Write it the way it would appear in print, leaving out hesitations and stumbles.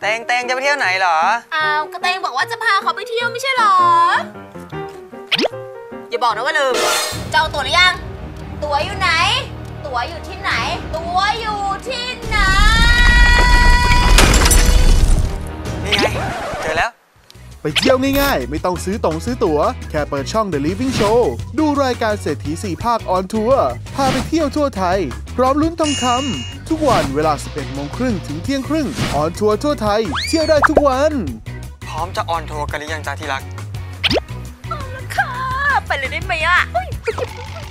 เตงจะไปเที่ยวไหนเหรออ้าวก็เตงบอกว่าจะพาเขาไปเที่ยวไม่ใช่เหรออย่าบอกนะว่าลืมจองตั๋วหรือยังตั๋วอยู่ไหนตั๋วอยู่ที่ไหนตั๋วอยู่ที่ไหนนี่ไงเจอแล้วไปเที่ยวง่ายๆไม่ต้องซื้อตั๋วแค่เปิดช่อง The Living Show ดูรายการเศรษฐี4 ภาคออนทัวร์พาไปเที่ยวทั่วไทยพร้อมลุ้นทองคำทุกวันเวลา 11:30 ถึงเที่ยงครึ่งออนทัวร์ทั่วไทยเที่ยวได้ทุกวันพร้อมจะออนทัวร์กันหรือยังจ้าที่รักค่ะไปเลยได้ไหมอ่ะ